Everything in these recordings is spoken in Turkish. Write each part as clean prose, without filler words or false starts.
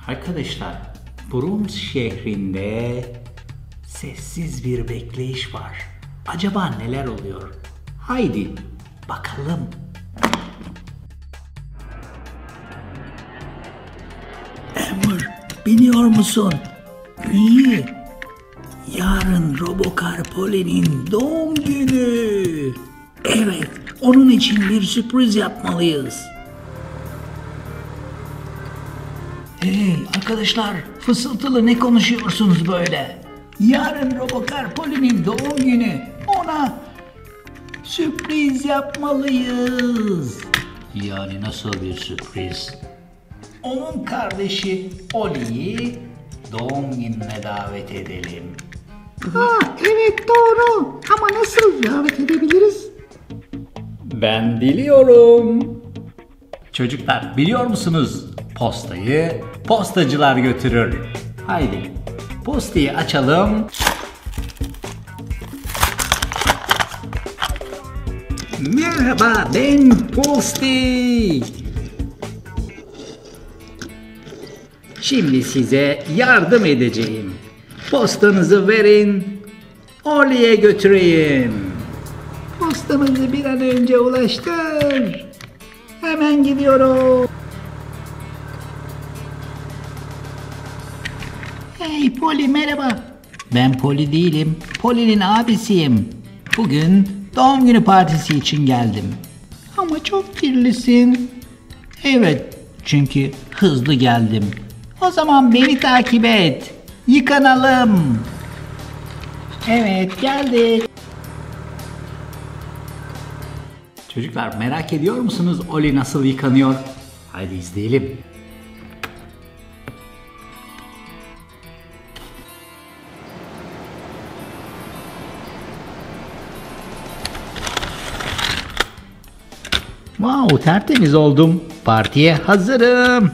Arkadaşlar, Brooms şehrinde sessiz bir bekleyiş var. Acaba neler oluyor? Haydi bakalım. Amber, biliyor musun? İyi. Yarın Robocar Polly'nin doğum günü. Evet, onun için bir sürpriz yapmalıyız. Hey arkadaşlar, fısıltılı ne konuşuyorsunuz böyle? Yarın Robocar Polly'nin doğum günü. Ona sürpriz yapmalıyız. Yani nasıl bir sürpriz? Onun kardeşi Ollie'yi doğum gününe davet edelim. Evet doğru ama nasıl davet edebiliriz? Ben biliyorum. Çocuklar, biliyor musunuz? Postayı postacılar götürür. Haydi postayı açalım. Merhaba, ben Posti. Şimdi size yardım edeceğim. Postanızı verin, Ollie'ye götüreyim. Postamızı bir an önce ulaştır. Hemen gidiyorum. Hey Polly, merhaba. Ben Polly değilim, Polly'nin abisiyim. Bugün doğum günü partisi için geldim. Ama çok kirlisin. Evet, çünkü hızlı geldim. O zaman beni takip et. Yıkanalım. Evet, geldik. Çocuklar, merak ediyor musunuz Ollie nasıl yıkanıyor? Haydi izleyelim. Wow, tertemiz oldum. Partiye hazırım.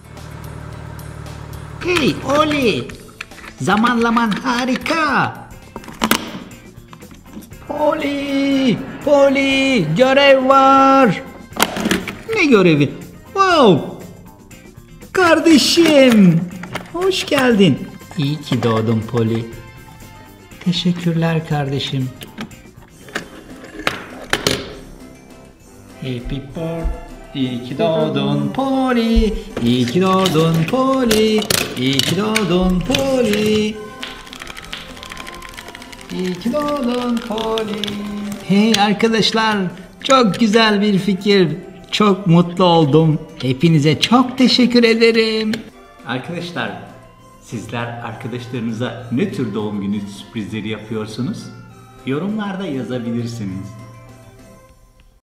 Hey Ollie, zamanlaman harika. Polly, görev var. Ne görevi? Wow, kardeşim. Hoş geldin. İyi ki doğdun Polly. Teşekkürler kardeşim. Happy birthday. İyi ki doğdun Polly. İyi ki doğdun Polly. İyi ki doğdun Polly. İyi ki doğdun Polly. Hey arkadaşlar, çok güzel bir fikir. Çok mutlu oldum. Hepinize çok teşekkür ederim. Arkadaşlar, sizler arkadaşlarınıza ne tür doğum günü sürprizleri yapıyorsunuz? Yorumlarda yazabilirsiniz.